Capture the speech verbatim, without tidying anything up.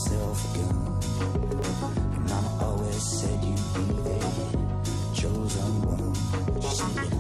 myself a gun. Your mama always said you'd be the chosen one. She said